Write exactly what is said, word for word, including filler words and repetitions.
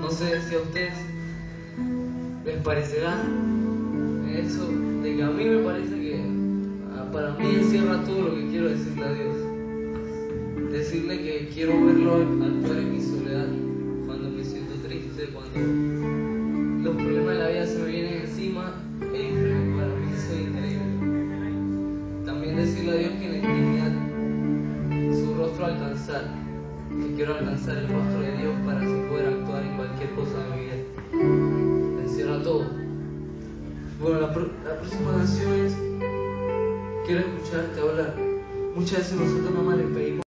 No sé si a ustedes les parecerá eso, de que a mí me parece que para mí encierra todo lo que quiero decirle a Dios. Decirle que quiero verlo actuar en mi soledad, cuando me siento triste, cuando los problemas de la vida se me vienen encima, e para mí eso es increíble. También decirle a Dios que en la intimidad su rostro alcanzar, que quiero alcanzar el rostro de Dios para así poder actuar en cualquier cosa de mi vida. Encierra todo. Bueno, la, pro- la próxima canción es quiero escucharte hablar. Muchas veces nosotros nomás le pedimos